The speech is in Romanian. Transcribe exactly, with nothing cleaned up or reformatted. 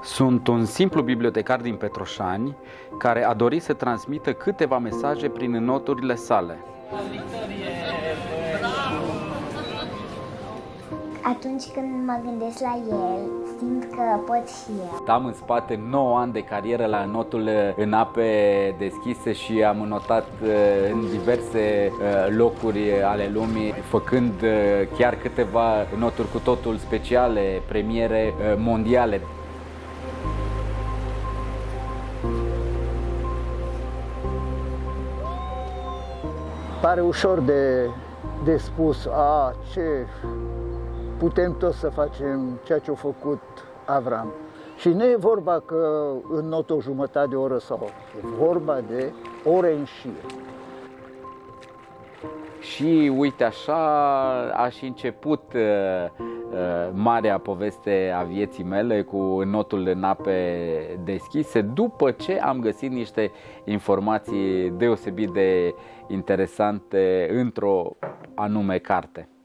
Sunt un simplu bibliotecar din Petroșani care a dorit să transmită câteva mesaje prin noturile sale. Atunci când mă gândesc la el, simt că pot și eu. Am în spate nouă ani de carieră la notul în ape deschise și am notat în diverse locuri ale lumii, făcând chiar câteva noturi cu totul speciale, premiere mondiale. Pare ușor de, de spus, a, ce putem toți să facem ceea ce a făcut Avram. Și nu e vorba că în notă o jumătate de oră sau e vorba de ore în șir. Și uite așa a și început uh, uh, marea poveste a vieții mele cu notul în ape deschise, după ce am găsit niște informații deosebit de interesante într-o anume carte.